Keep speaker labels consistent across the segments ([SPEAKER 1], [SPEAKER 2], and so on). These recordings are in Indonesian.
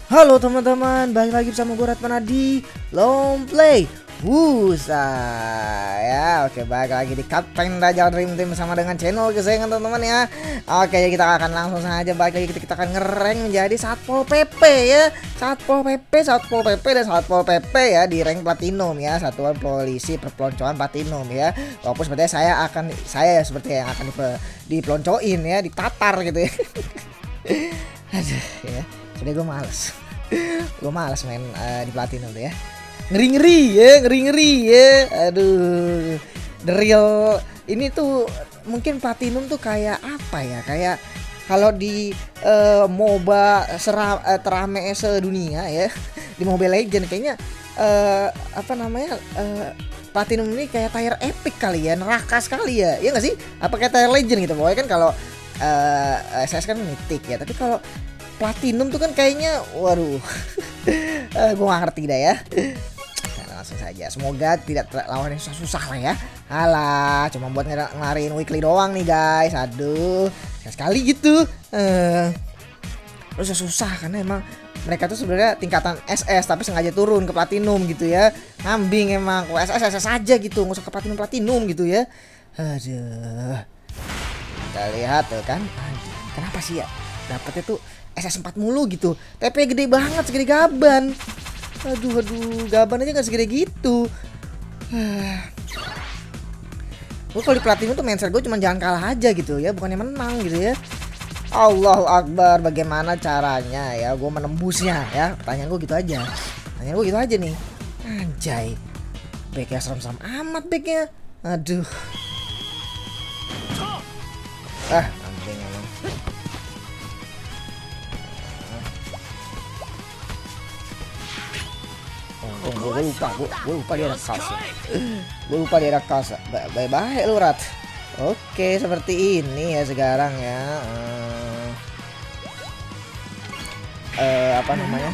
[SPEAKER 1] Halo teman-teman, balik lagi bersama gue Ratmana di Longplay Wusa ya. Oke, balik lagi di Captain Raja Dream Team bersama dengan channel kesayangan teman-teman ya. Oke, ya kita akan langsung saja balik lagi, kita akan ngerank menjadi Satpol PP ya. Satpol PP dan Satpol PP ya di rank platinum ya, satuan polisi perpeloncoan platinum ya. Walaupun sepertinya saya seperti yang akan dipeloncoin ya, ditatar gitu ya. Aduh ya. Jadi gue males main di platinum tuh ya. Ngeri ya. Aduh, the real ini tuh mungkin platinum tuh kayak apa ya, kayak kalau di MOBA terame sedunia ya, di Mobile Legends kayaknya platinum ini kayak tier epic kali ya, neraka sekali ya, iya nggak sih? Apa kayak tier legend gitu? Pokoknya kan kalau SS kan mythic ya, tapi kalau platinum tuh kan kayaknya waduh. Gue gak ngerti dah ya. Nah, langsung saja, semoga tidak lawan yang susah-susah lah ya. Alah, cuma buat ngelarin weekly doang nih guys. Aduh, sekali gitu. Terus susah karena emang mereka tuh sebenarnya tingkatan SS tapi sengaja turun ke platinum gitu ya. Ngambing emang, kok SS aja gitu, nggak usah ke platinum gitu ya. Aduh. Kita lihat tuh kan. Kenapa sih ya dapetnya tuh SS4 mulu gitu, TP gede banget, segede gaban. Aduh, gaban aja gak segede gitu. Gue kalau di platinum tuh mindset gue cuma jangan kalah aja gitu ya, bukannya menang gitu ya. Allahu Akbar, bagaimana caranya ya gue menembusnya ya? Pertanyaan gue gitu aja. Pertanyaan gue gitu aja nih. Anjay, backnya serem-serem amat backnya. Aduh. Anjing emang. Gue lupa dia ada kasa. Bye-bye lu Rat. Oke, seperti ini ya sekarang ya. Apa namanya?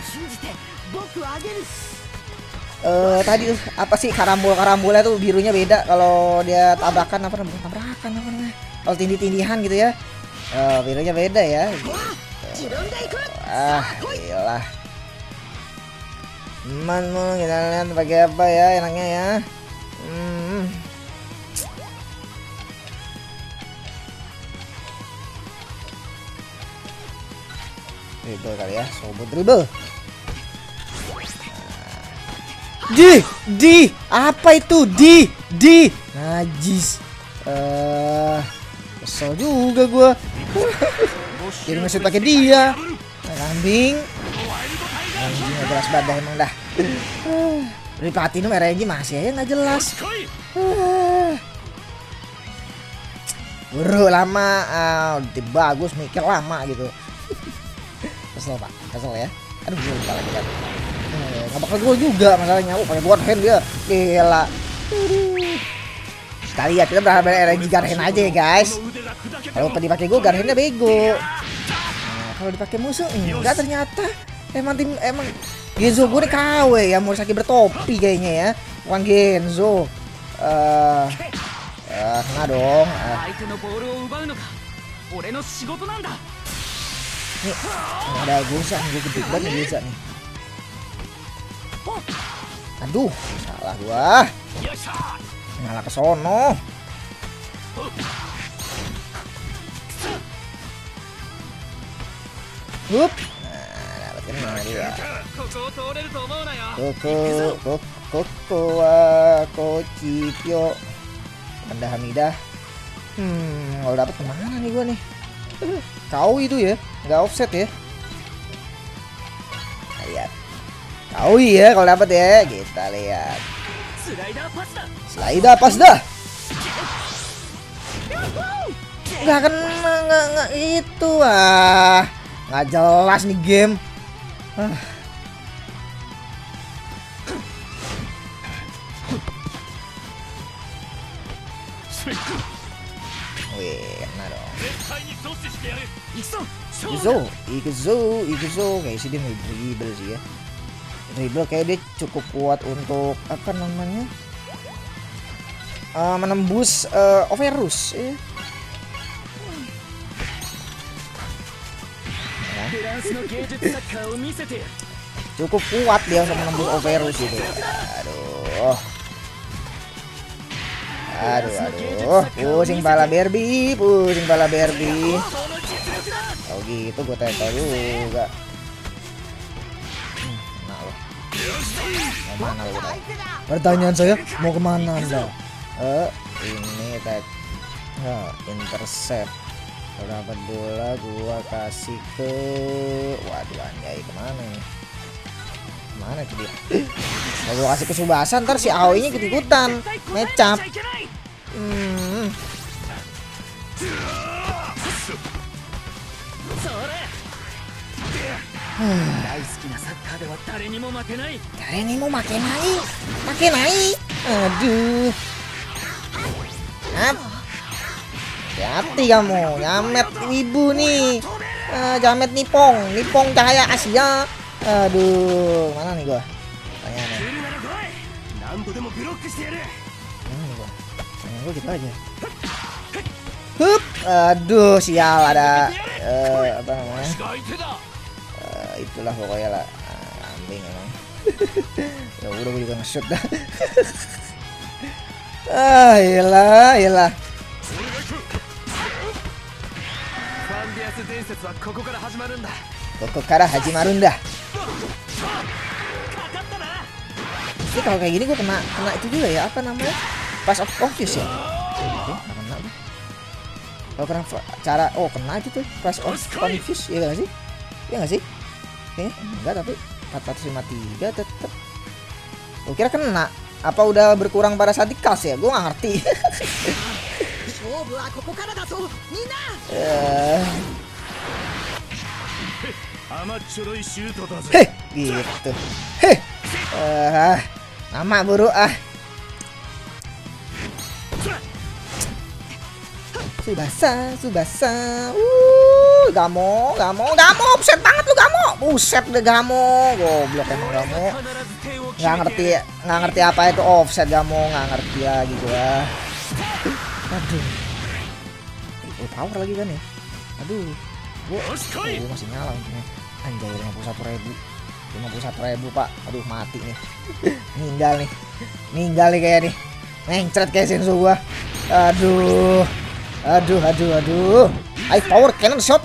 [SPEAKER 1] Tadi apa sih karambolnya tuh birunya beda kalau dia tabrakan apa namanya? Kalau tindih-tindihan gitu ya. Birunya beda ya. Gila. Kita lihat pakai apa ya enaknya ya. Dribble kali ya, sobot dribble. Apa itu? Najis. Kesel juga gua. Jadi masih pakai dia. Kambing. Anjing gak jelas badah emang dah. Dari platinum RNG masih aja gak jelas. Buru lama, bagus mikir lama gitu. Kesel pak, kesel ya. Aduh gue lupa lagi kan. Gak bakal gol juga masalahnya. Pakai guard hand dia, gila. Sekali ya kita berharap RNG guard hand aja ya guys. Kalau dipakai gue guard handnya bego. Nah, kalau dipakai musuh enggak ternyata. Emang Genzo gue nih KW ya, Murasaki bertopi kayaknya ya, bukan Genzo. Kena dong. Nih, ada Gosa nih, gue gede banget nih Gosa nih. Aduh, salah gua. Ngalah ke sono. Hup. Koko wa Kochipyo Anda Hamidah. Kalau dapat kemana nih gua nih? Kau itu ya, nggak offset ya. Lihat, kau ya kalau dapat ya. Kita lihat. Slider pas dah. Nggak kena, nggak itu nggak jelas nih game. Wih, kena dong. Ikuzo kayak sih dia dribble sih ya. Dribble kayak dia cukup kuat untuk apa namanya? Menembus Overus ya. Cukup kuat dia untuk menembus Overus itu. Aduh. Pusing pala Barbie, Oh gitu gue tempel juga. Nah lo. Mau mana lo? Pertanyaan saya, mau kemana Anda? Ini tag. Intercept. Kalau dapat bola gua kasih ke, waduh anjay kemana nih? Kemana itu dia? Kalau gua kasih ke Subasa ntar si Aoi nya ikut-ikutan ngecap. Aduh. Hati kamu, jamet ibu nih. Jamet nipong cahaya Asia. Aduh, mana nih gua? Tanya nih. Tanya gua gitu aja. Hup, aduh sial ada apa namanya? Itulah pokoknya lah. Ambing emang. Ya udah gua juga nge-shoot dah. Iyalah. Kokokara hajimarunda. Ini kalau kayak gini gue kena itu juga ya, apa namanya? Pass of Confusion ya? Kena tuh. Kalau kena cara kena itu tuh Pass of Confusion ya nggak sih? Ya nggak sih? Kayaknya enggak, tapi 453 tetep. Gue kira kena. Apa udah berkurang pada saat dikas ya? Gue nggak ngerti. Heh, gitu. Heh. Nama buruk ah. Subasa. Gamo. Buset banget lu Gamo. Buset deh Gamo. Goblok emang Gamo. Nggak ngerti apa itu offset Gamo, nggak ngerti lagi gua. Aduh. Power lagi kan ya. Aduh. Gua masih nyala untungnya. Anjay 51.000 Pak. Aduh mati nih. Ninggal nih kayak nih. Mencret kayak Senso gua. Aduh. High power cannon shot.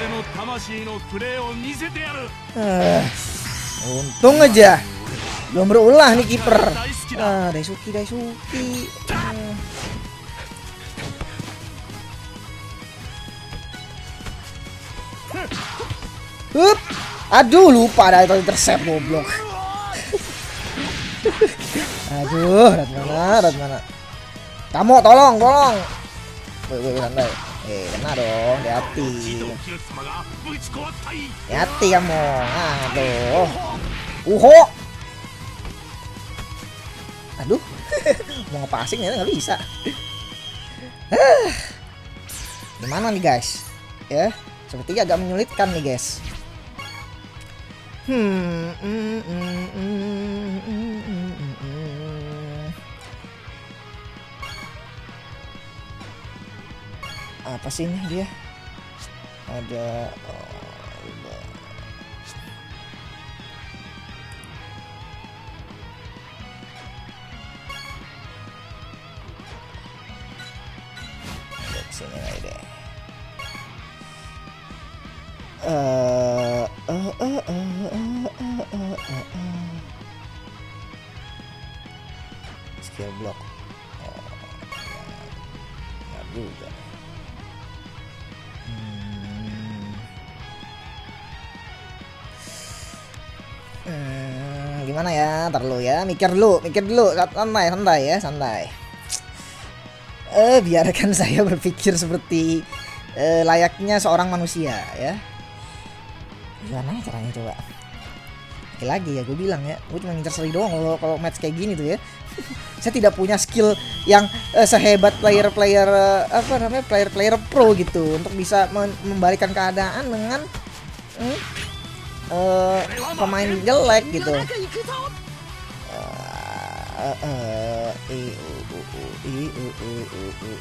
[SPEAKER 1] Untung aja belum berulah nih kiper. Daisuki. Hup. Aduh lupa ada intercept goblok. Aduh, rat mana? Kamu tolong. Woi, santai. Kena dong, hati kamu. Aduh. Aduh. Mau ngepassing ya nggak bisa. Gimana nih guys? Ya, sepertinya agak menyulitkan nih guys. Apa sih ini dia? Ada sini lagi deh. Skill block. Nggak juga. Gimana ya? Ntar lu ya, mikir dulu, santai. Biarkan saya berpikir seperti layaknya seorang manusia ya. Gimana caranya coba? Lagi ya gue bilang ya, gue cuma ngincer seri doang kalau match kayak gini tuh ya. Saya tidak punya skill yang sehebat player pro gitu untuk bisa membalikan keadaan dengan pemain jelek gitu.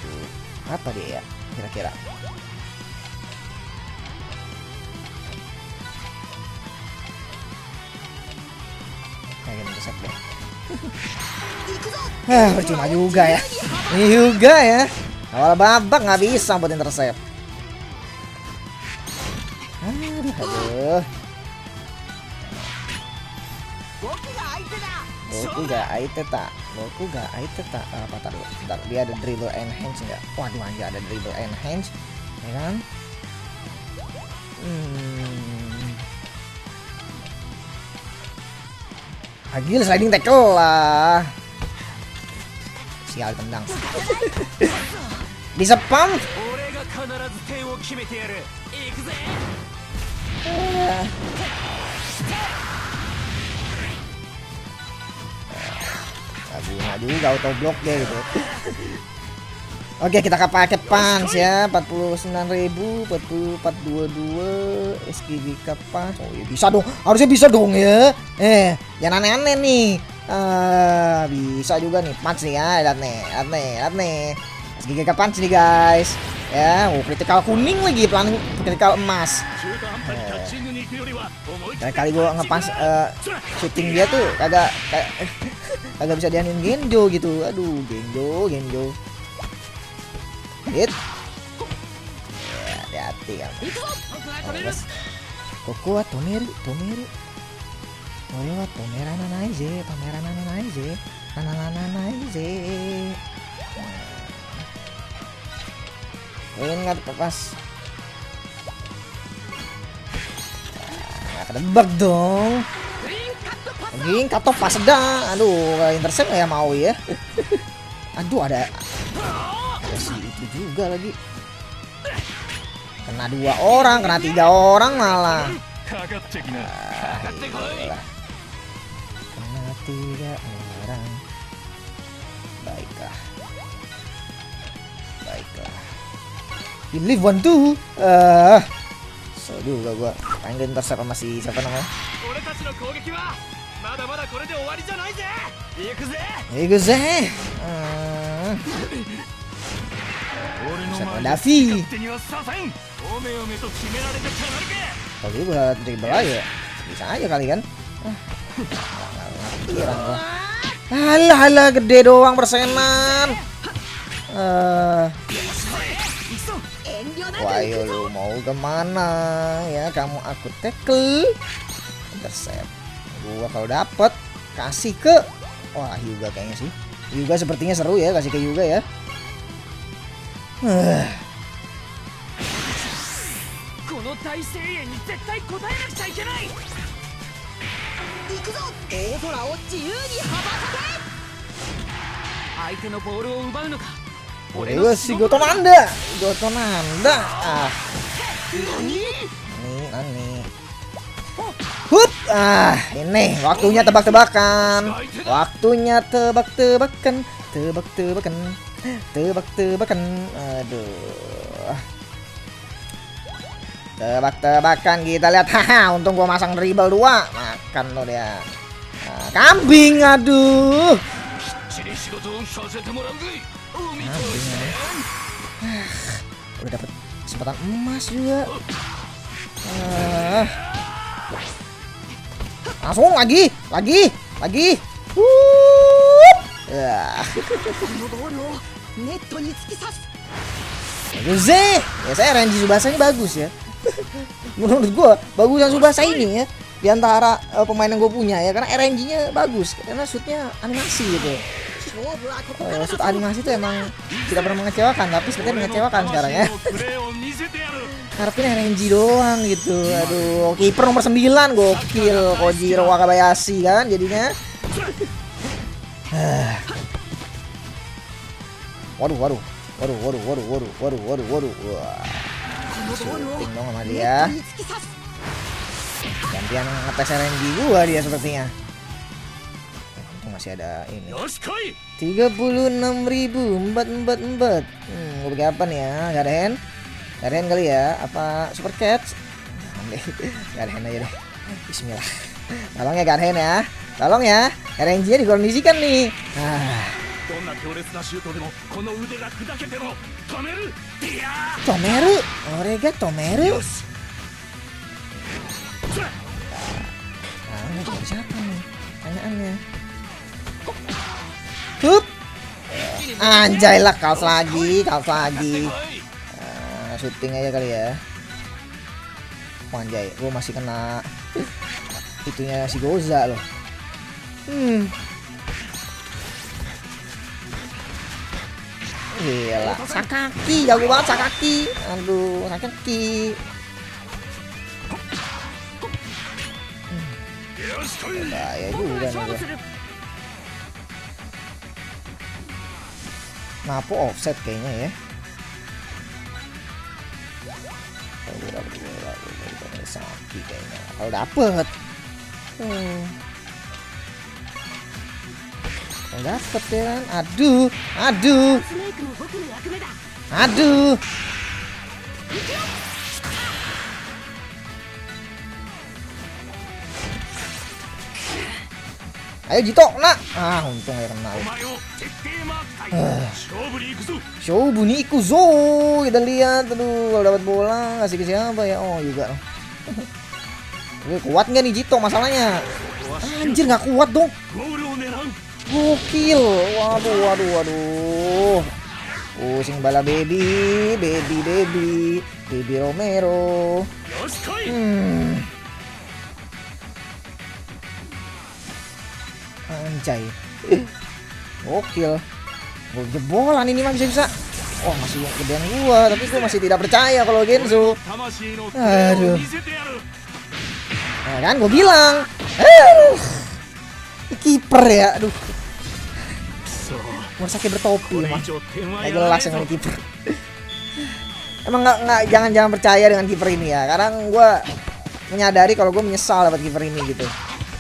[SPEAKER 1] Apa dia ya kira-kira? Kayak intercept deh. Percuma juga ya. Ini juga ya. Awal babak nggak bisa buat intercept. Aduh. Boku ga aite ta. Apa tadi? Bentar, dia ada dribble enhance nggak? Waduh, aja ada dribble enhance, ya kan? Agil sliding tackle lah. Sial tendang. Bisa pump. Guna juga auto block deh gitu. Oke, kita pakai punch ya. 49.000, 4422 SGG kapan? Oh ya bisa dong, harusnya bisa dong ya. Jangan aneh-aneh nih. Bisa juga nih punch nih ya. Lihat nih. SGG kapan nih guys? Ya, critical kuning lagi, planning critical emas. Kali gua ngepas shooting dia tuh kagak bisa dianin Genjo gitu. Aduh, Genjo. Hit. Ya, hati-hati ya. Koko wa tomeru. Ore wa tomerananai ze. Ingat pas. Kedebak dong. Ging cut off pas sedang. Aduh, intercept ya mau ya. Aduh, ada si itu juga lagi. Kena 2 orang, kena 3 orang malah. Kena 3 orang. Baiklah. You live 1-2. So juga gua pengen intercept sama si siapa namanya? Ikuze. Davi. Kalau gue buat dribble aja, bisa aja kali kan? Alah, gede doang persenan. Wah, ayo lu mau kemana ya? Kamu aku tackle, intercept. Gua kalau dapet kasih ke, wah Hyuga kayaknya sih. Hyuga sepertinya seru ya, kasih ke Hyuga ya. Si Gotonanda. Ini. Ini waktunya tebak-tebakan. Tebak-tebakan. Aduh. Tebak-tebakan kita lihat. Untung gua masang dribble 2. Makan lo dia. Kambing, aduh. Udah dapat kesempatan emas juga. Langsung lagi. Ya saya RNG Tsubasa ini bagus ya. Menurut gua bagusan Tsubasa ini ya di antara pemain yang gue punya ya, karena RNG-nya bagus, karena shootnya animasi gitu. Shoot animasi itu emang tidak pernah mengecewakan, tapi sepertinya mengecewakan sekarang ya. Harapin RNG doang gitu. Aduh, kiper nomor 9 gokil, Kojiro Wakabayashi kan jadinya. Waduh. Shooting dong sama dia. Gantian ngetes RNG gua dia sepertinya. Untung masih ada ini. 36.444. Gue pakai apa nih ya? Garen kali ya? Apa Super Cats? Garen aja deh. Bismillah. Tolong ya Garen ya. Tolong ya. RNG-nya dikondisikan nih. Tomeru. Orega Tomeru. Siapa nih? pertanyaannya. Hup. Anjay lah, kaos lagi. Shooting aja kali ya. Anjay, gue masih kena itunya si Goza loh. Gila, Sakaki, jago banget Sakaki. Aduh, Sakaki. Bahaya juga nih gue. Ngapo offset kayaknya ya. Sakit kayaknya. Kalau dapet. Kalau dapet ya kan. Aduh. Ayo Jito, nak. Untung ya kena. Shobu ni ikuzo. Kita lihat, aduh, kalau dapat bola kasih ke siapa ya? Oh, juga. Kuat nggak nih Jito masalahnya? Anjir, nggak kuat dong. Gokil. Waduh. Pusing bala baby Romero. Anjay. Gokil. Gue jebolan ini mah bisa. Oh, masih gedean gua, tapi gua masih tidak percaya kalau Genzo. Aduh. Nah, kan gua bilang. Kiper ya, aduh. Murasaki bertopi mah. Nggak jelas yang ini kiper. Emang nggak jangan percaya dengan kiper ini ya. Kadang gua menyadari kalau gua menyesal dapat kiper ini gitu.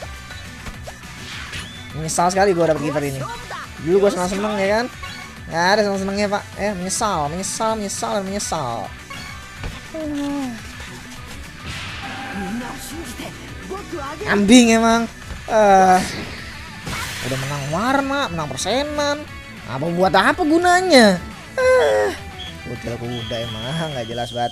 [SPEAKER 1] Menyesal sekali gue dapet kiper ini. Dulu gue seneng ya kan. Nggak ada seneng-senengnya pak. Menyesal. Ambing emang. Udah menang warna, menang persenan. Buat apa gunanya? Kuda emang nggak jelas banget.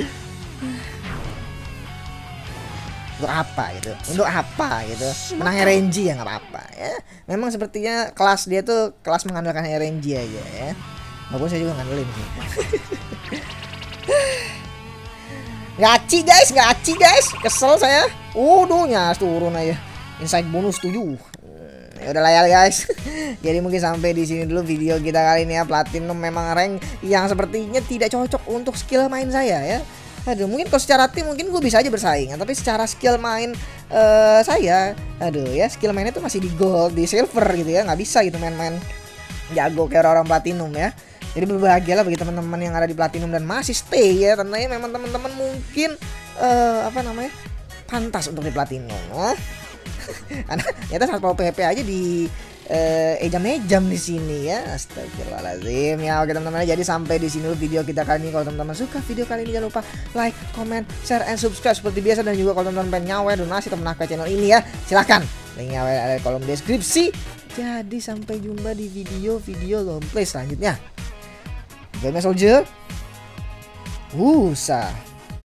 [SPEAKER 1] Untuk apa gitu menang RNG ya nggak apa-apa ya, memang sepertinya kelas dia tuh kelas mengandalkan RNG aja ya, walaupun saya juga ngandelin sih. Gaci guys, kesel saya. Nyas turun aja insight bonus 7. Ya udah lah ya guys. Jadi mungkin sampai di sini dulu video kita kali ini ya. Platinum memang rank yang sepertinya tidak cocok untuk skill main saya ya. Aduh, mungkin kalau secara tim mungkin gue bisa aja bersaing, tapi secara skill main saya, skill mainnya tuh masih di gold, di silver gitu ya, nggak bisa gitu main-main jago kayak orang platinum ya. Jadi berbahagialah bagi teman-teman yang ada di platinum dan masih stay ya, tentunya memang teman-teman mungkin pantas untuk di platinum. Ternyata Satpol PP aja di ejam-ejam di sini ya. Astagfirullahaladzim ya. Oke teman-teman, jadi sampai di sini dulu video kita kali ini. Kalau teman-teman suka video kali ini jangan lupa like, comment, share, and subscribe seperti biasa. Dan juga kalau teman-teman pengen nyawer donasi atau menakar channel ini ya, silahkan linknya ada di kolom deskripsi. Jadi sampai jumpa di video gameplay selanjutnya. Game Soldier. Wusa.